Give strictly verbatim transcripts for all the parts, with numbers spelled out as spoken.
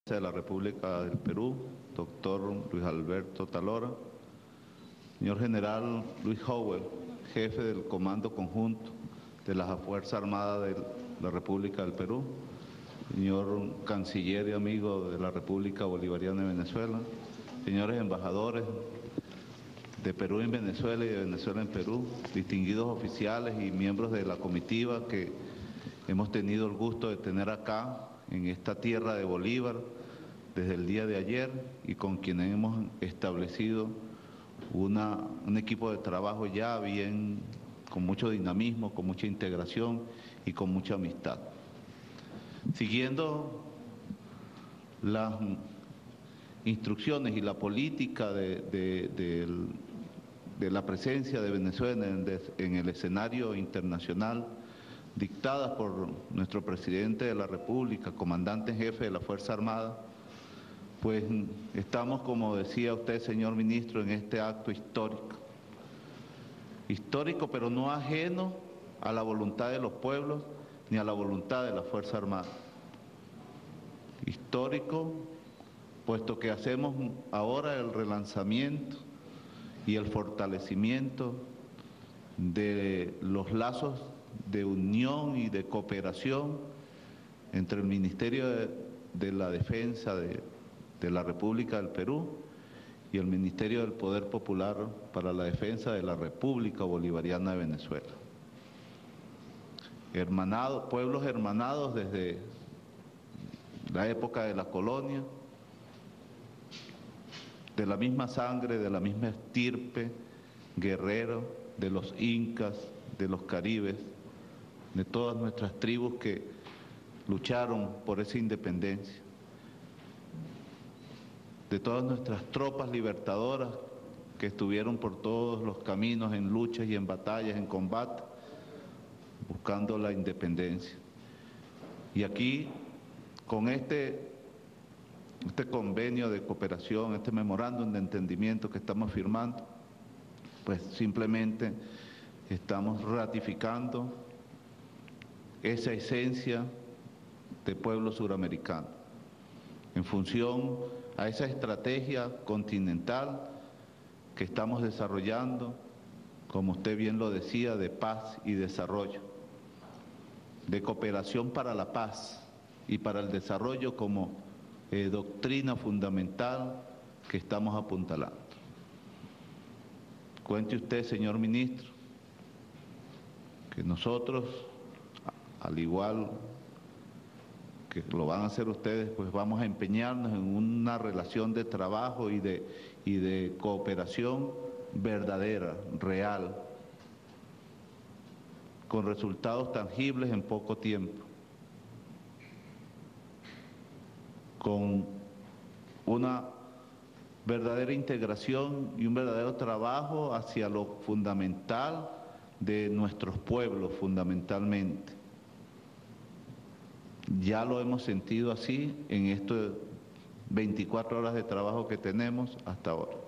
de la República del Perú, doctor Luis Alberto Talora, señor general Luis Howell, jefe del Comando Conjunto de las Fuerzas Armadas de la República del Perú, señor canciller y amigo de la República Bolivariana de Venezuela, señores embajadores de Perú en Venezuela y de Venezuela en Perú, distinguidos oficiales y miembros de la comitiva que hemos tenido el gusto de tener acá en esta tierra de Bolívar desde el día de ayer y con quienes hemos establecido una, un equipo de trabajo ya bien, con mucho dinamismo, con mucha integración y con mucha amistad. Siguiendo las instrucciones y la política de, de, de, de la presencia de Venezuela en el, en el escenario internacional, dictadas por nuestro presidente de la República, comandante en jefe de la Fuerza Armada, pues estamos, como decía usted, señor ministro, en este acto histórico. Histórico, pero no ajeno a la voluntad de los pueblos ni a la voluntad de la Fuerza Armada. Histórico, puesto que hacemos ahora el relanzamiento y el fortalecimiento de los lazos de unión y de cooperación entre el Ministerio de, de la Defensa de, de la República del Perú y el Ministerio del Poder Popular para la Defensa de la República Bolivariana de Venezuela. Hermanados, pueblos hermanados desde la época de la colonia, de la misma sangre, de la misma estirpe, guerrero, de los incas, de los caribes, de todas nuestras tribus que lucharon por esa independencia, de todas nuestras tropas libertadoras que estuvieron por todos los caminos en luchas y en batallas, en combate, buscando la independencia. Y aquí, con este, este convenio de cooperación, este memorándum de entendimiento que estamos firmando, pues simplemente estamos ratificando esa esencia de pueblo suramericano, en función a esa estrategia continental que estamos desarrollando, como usted bien lo decía, de paz y desarrollo, de cooperación para la paz y para el desarrollo como eh, doctrina fundamental que estamos apuntalando. Cuente usted, señor ministro, que nosotros, al igual que lo van a hacer ustedes, pues vamos a empeñarnos en una relación de trabajo y de, y de cooperación verdadera, real, con resultados tangibles en poco tiempo, con una verdadera integración y un verdadero trabajo hacia lo fundamental de nuestros pueblos, fundamentalmente. Ya lo hemos sentido así en estas veinticuatro horas de trabajo que tenemos hasta ahora.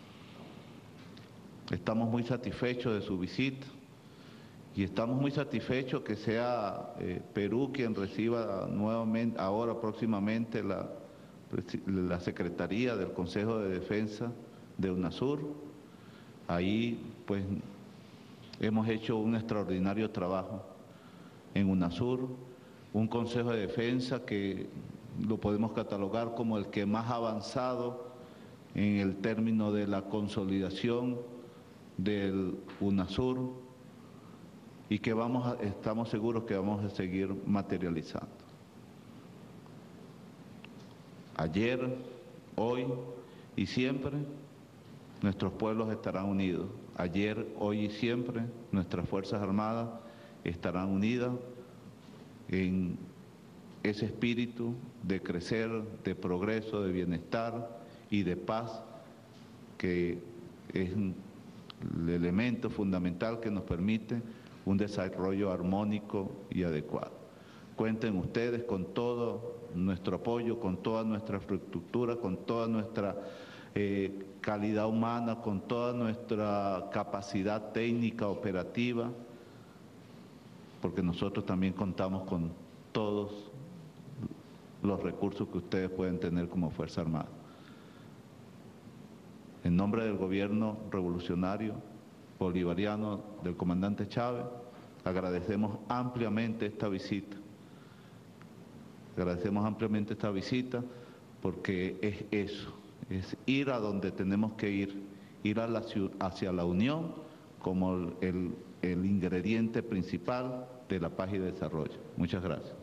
Estamos muy satisfechos de su visita y estamos muy satisfechos que sea eh, Perú quien reciba nuevamente, ahora próximamente, la, la Secretaría del Consejo de Defensa de UNASUR. Ahí pues hemos hecho un extraordinario trabajo en UNASUR, un Consejo de Defensa que lo podemos catalogar como el que más ha avanzado en el término de la consolidación del UNASUR y que vamos a, estamos seguros que vamos a seguir materializando. Ayer, hoy y siempre, nuestros pueblos estarán unidos. Ayer, hoy y siempre, nuestras Fuerzas Armadas estarán unidas en ese espíritu de crecer, de progreso, de bienestar y de paz, que es el elemento fundamental que nos permite un desarrollo armónico y adecuado. Cuenten ustedes con todo nuestro apoyo, con toda nuestra infraestructura, con toda nuestra eh, calidad humana, con toda nuestra capacidad técnica, operativa, porque nosotros también contamos con todos los recursos que ustedes pueden tener como Fuerza Armada. En nombre del gobierno revolucionario bolivariano del comandante Chávez, agradecemos ampliamente esta visita. Agradecemos ampliamente esta visita porque es eso, es ir a donde tenemos que ir, ir a la, hacia la unión como el, el ingrediente principal de la paz y desarrollo. Muchas gracias.